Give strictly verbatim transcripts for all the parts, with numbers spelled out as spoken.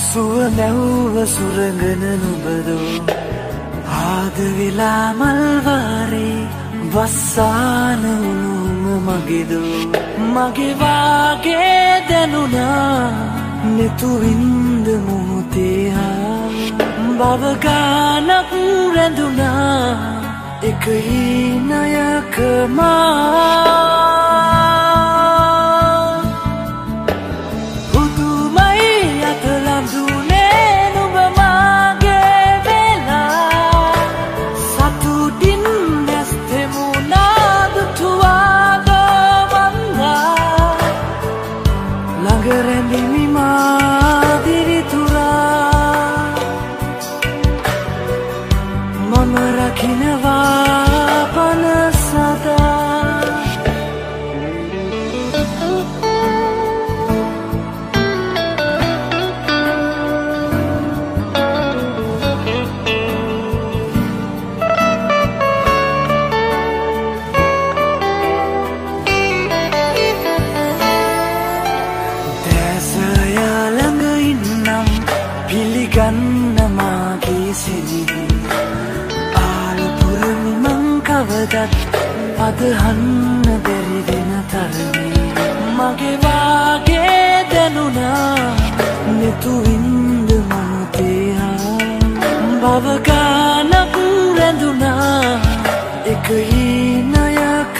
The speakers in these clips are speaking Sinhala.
සුව නැව්ව සුරඟන නුඹදෝ ආද වෙලා මල්වාරේ වස්සාන උනුම මගේදෝ මගේ වාගේ දැනුණා නෙතුවින්ද මොහොතේ හා බව ගානක් රැඳුණා එක හීනයක මා අදහන්න බැරි වෙන තරමේ මගේ වාගේ දැනුණා නෙතුවින්ද මොහොතේ හා බව ගානක් රැඳුණා එක හීනයක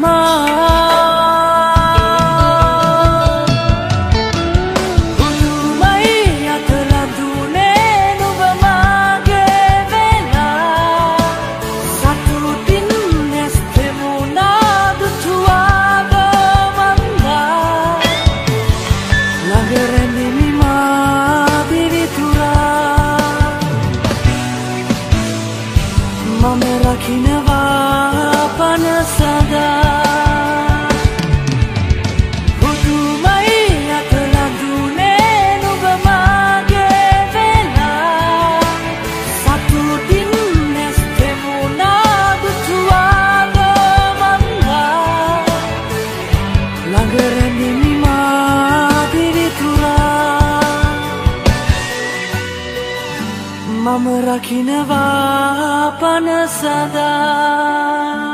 මා මම රකින්නවා පන සදා